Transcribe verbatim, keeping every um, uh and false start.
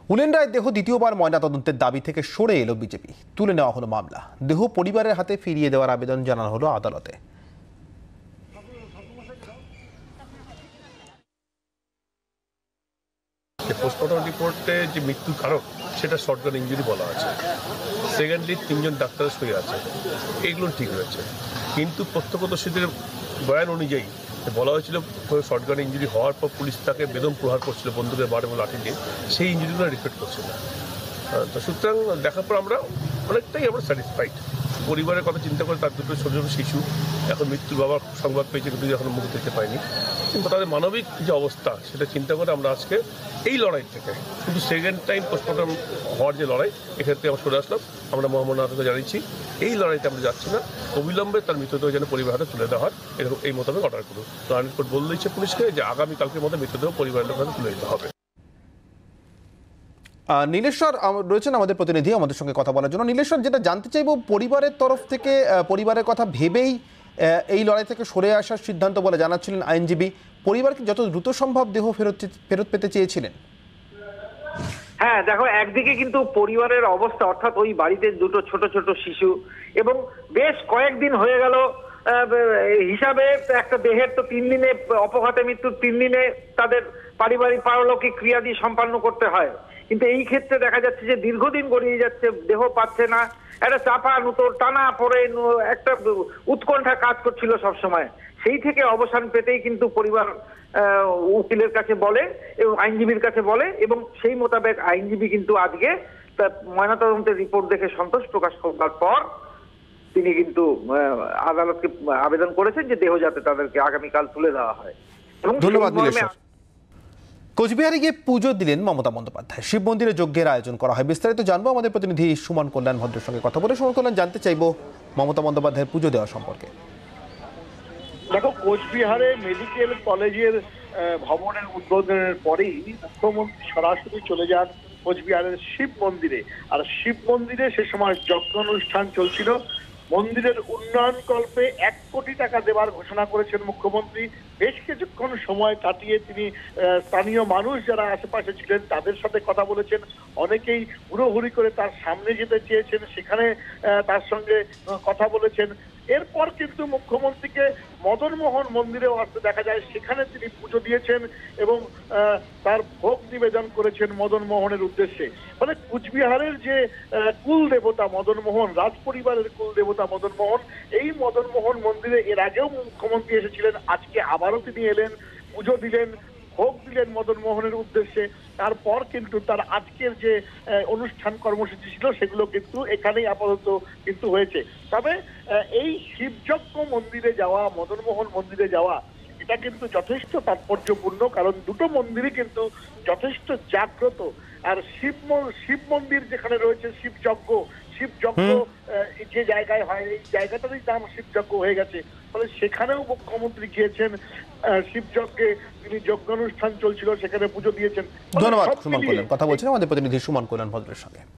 Julián রায়ের দেহ দ্বিতীয়বার ময়নাতদন্তের দাবি থেকে সরে এলো বিজেপি। তুলে নেওয়া হলো মামলা। দেহ পরিবারের হাতে ফিরিয়ে দেওয়ার আবেদন জানানো হলো আদালতে। পোস্টমর্টম রিপোর্টে যে মৃত্যুর কারণ সেটা শর্টগান ইঞ্জুরি বলা আছে। সেকেন্ডলি তিনজন ডাক্তারের সই আছে, এগুলো ঠিক রয়েছে। কিন্তু প্রত্যক্ষদর্শীদের বয়ান অনুযায়ী বলা হয়েছিল শর্টগান ইঞ্জুরি হওয়ার পর পুলিশ তাকে বেদম প্রহার করছিল বন্দুকের বাড়ি এবং লাঠি দিয়ে, সেই ইঞ্জুরিগুলো রিপোর্ট করছে না। তো সুতরাং দেখার পর আমরা অনেকটাই আমরা স্যাটিসফাইড। পরিবারের কথা চিন্তা করে তার দুটো ছোট ছোট শিশু এখন মৃত্যুর বাবার সংবাদ পেয়েছে, কিন্তু এখন মুখ দেখতে পায়নি। কিন্তু তাদের মানবিক যে অবস্থা সেটা চিন্তা করে আমরা আজকে এই লড়াই থেকে শুধু সেকেন্ড টাইম পোস্টমর্টম হওয়ার যে লড়াই, এক্ষেত্রে আমরা সরে আসলাম। আমরা মহামান্য জানিয়েছি এই লড়াইতে আমরা যাচ্ছি না, অবিলম্বে তার মৃতদেহ যেন পরিবার হাতে তুলে দেওয়া হয়, এরকম এই মোতাবেক অর্ডার করুন। তো আইন কোর্ট বলে দিচ্ছে পুলিশকে যে আগামীকালকের মধ্যে মৃতদেহ পরিবারের হাতে তুলে দিতে হবে। নীলেশ্বর রয়েছেন আমাদের প্রতিনিধি, আমাদের সঙ্গে কথা বলার জন্য। নীলেশ্বর, যেটা জানতে চাইবো, পরিবারের তরফ থেকে পরিবারের কথা ভেবেই এই লড়াই থেকে সরে আসার সিদ্ধান্ত বলে জানাচ্ছিলেন আইনজীবী। পরিবারকে যত দ্রুত সম্ভব দেহ ফেরত ফেরত পেতে চেয়েছিলেন। হ্যাঁ দেখো, একদিকে কিন্তু পরিবারের অবস্থা, অর্থাৎ ওই বাড়িতে দুটো ছোট ছোট শিশু এবং বেশ কয়েকদিন হয়ে গেল হিসাবে একটা দেহের তো তিন দিনে অপঘাতে মৃত্যুর তিন দিনে তাদের পারিবারিক পারলৌকিক ক্রিয়াদি সম্পন্ন করতে হয়। কিন্তু এই ক্ষেত্রে দেখা যাচ্ছে যে দীর্ঘদিন গড়িয়ে যাচ্ছে, দেহ পাচ্ছে না, একটা চাপা নতুন টানা পরে একটা উৎকণ্ঠা কাজ করছিল সবসময়। সেই থেকে অবসান পেতেই কিন্তু পরিবার উকিলের কাছে বলে এবং আইনজীবীর কাছে বলে, এবং সেই মোতাবেক আইনজীবী কিন্তু আজকে ময়নাতদন্তের রিপোর্ট দেখে সন্তোষ প্রকাশ করার পর তিনি কিন্তু আদালতকে আবেদন করেছেন যে দেহ যাতে তাদেরকে আগামীকাল তুলে দেওয়া হয়। ধন্যবাদ নীলেশ্বর। কোচবিহারে গিয়ে পুজো দিলেন মমতা বন্দ্যোপাধ্যায়। শিব মন্দিরে যজ্ঞের আয়োজন করা হয়। বিস্তারিত জানবো আমাদের প্রতিনিধি সুমন কল্যাণ ভদ্রের সঙ্গে কথা বলে। সুমন কল্যাণ, জানতে চাইবো মমতা বন্দ্যোপাধ্যায়ের পুজো দেওয়া সম্পর্কে। দেখো, কোচবিহারে মেডিকেল কলেজের ভবনের উদ্বোধনের পরেই মুখ্যমন্ত্রী সরাসরি চলে যান কোচবিহারের শিব মন্দিরে। আর শিব মন্দিরে সে সময় যজ্ঞ অনুষ্ঠান চলছিল। মন্দিরের উন্নয়নকল্পে এক কোটি টাকা দেওয়ার ঘোষণা করেছেন মুখ্যমন্ত্রী। বেশ কিছুক্ষণ সময় কাটিয়ে তিনি স্থানীয় মানুষ যারা আশেপাশে ছিলেন তাদের সাথে কথা বলেছেন। অনেকেই হুড়োহুড়ি করে তার সামনে যেতে চেয়েছেন, সেখানে তার সঙ্গে কথা বলেছেন। এরপর কিন্তু মুখ্যমন্ত্রীকে মদনমোহন মন্দিরেও আসতে দেখা যায়, সেখানে তিনি পুজো দিয়েছেন এবং তার ভোগ নিবেদন করেছেন মদনমোহনের উদ্দেশ্যে। মানে কুচবিহারের যে কুল দেবতা মদনমোহন, রাজ পরিবারের কুল দেবতা মদনমোহন, এই মদনমোহন মন্দিরে এর আগেও মুখ্যমন্ত্রী এসেছিলেন, আজকে আবারও তিনি এলেন, পুজো দিলেন, ভোগ দিলেন মদনমোহনের উদ্দেশ্যে। তারপর কিন্তু তার আজকের যে অনুষ্ঠান কর্মসূচি ছিল সেগুলো কিন্তু এখানেই আপাতত কিন্তু হয়েছে। তবে এই শিবযজ্ঞ মন্দিরে যাওয়া, মদনমোহন মন্দিরে যাওয়া, এটা কিন্তু যথেষ্ট তাৎপর্যপূর্ণ, কারণ দুটো মন্দিরই কিন্তু যথেষ্ট জাগ্রত। আর শিব শিব মন্দির যেখানে রয়েছে শিবযজ্ঞ, শিবযজ্ঞ যে জায়গায় হয় এই জায়গাটারই নাম শিবযজ্ঞ হয়ে গেছে। ফলে সেখানেও মুখ্যমন্ত্রী গিয়েছেন, শিবযজ্ঞে তিনি যজ্ঞ অনুষ্ঠান চলছিল, সেখানে পুজো দিয়েছেন। ধন্যবাদ সুমন কল্যাণ। কথা বলছেন আমাদের প্রতিনিধি সুমন কল্যাণ ভদ্রের সঙ্গে।